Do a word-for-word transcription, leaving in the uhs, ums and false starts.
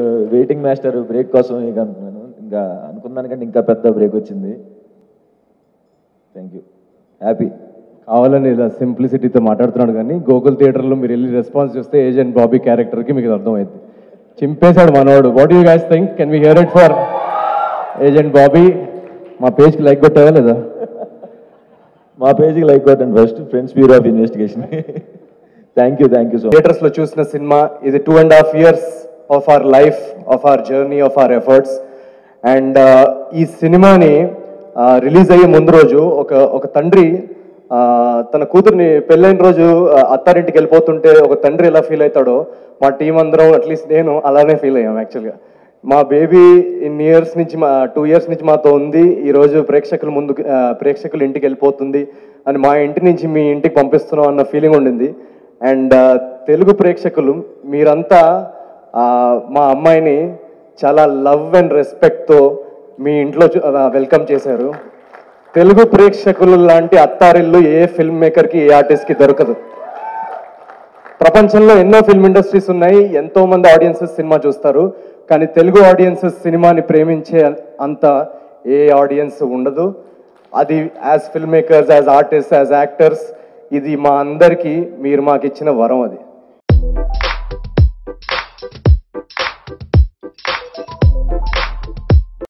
Waiting master break కోసం ఇక అనుకున్నాను, ఇంకా అనుకున్న దానికంటే ఇంకా పెద్ద బ్రేక్ వచ్చింది. Thank you, happy. కావాలని ఇలా సింప్లిసిటీతో మాట్లాడుతున్నాడు కానీ గోకుల్ థియేటర్లో మీరు వెళ్ళి రెస్పాన్స్ చూస్తే ఏజెంట్ బాబీ క్యారెక్టర్కి మీకు అర్థమైంది. చింపేశాడు మనోడు. What you guys think? Can we hear it for agent Bobby? మా పేజ్కి లైక్ కొట్టావా లేదా? మా పేజ్కి లైక్ కొట్టండి first, friends bureau of investigation. Thank you thank you so much. థియేటర్స్లో చూసిన సినిమా ఇది two and half years of our life, of our journey, of our efforts. And ఈ సినిమాని రిలీజ్ అయ్యే ముందు రోజు ఒక ఒక తండ్రి తన కూతుర్ని పెళ్ళైన రోజు అత్తారింటికి వెళ్ళిపోతుంటే ఒక తండ్రి ఎలా ఫీల్ అవుతాడో మా టీం అందరం, అట్లీస్ట్ నేను అలానే ఫీల్ అయ్యాం. యాక్చువల్గా మా బేబీ ఇన్ ఇయర్స్ నుంచి, మా టూ ఇయర్స్ నుంచి మాతో ఉంది, ఈరోజు ప్రేక్షకుల ముందు ప్రేక్షకులు ఇంటికి వెళ్ళిపోతుంది అని మా ఇంటి నుంచి మీ ఇంటికి పంపిస్తున్నాం అన్న ఫీలింగ్ ఉండింది. అండ్ తెలుగు ప్రేక్షకులు మీరంతా మా అమ్మాయిని చాలా లవ్ అండ్ రెస్పెక్ట్తో మీ ఇంట్లో వెల్కమ్ చేశారు. తెలుగు ప్రేక్షకులు లాంటి అత్తారిల్లు ఏ ఫిల్మ్ మేకర్కి, ఏ ఆర్టిస్ట్కి దొరకదు. ప్రపంచంలో ఎన్నో ఫిల్మ్ ఇండస్ట్రీస్ ఉన్నాయి, ఎంతో మంది ఆడియన్సెస్ సినిమా చూస్తారు, కానీ తెలుగు ఆడియన్సెస్ సినిమాని ప్రేమించే అంత ఏ ఆడియన్స్ ఉండదు. అది as film makers, as artist, as actors, ఇది మా అందరికీ మీరు మాకు ఇచ్చిన వరం. అది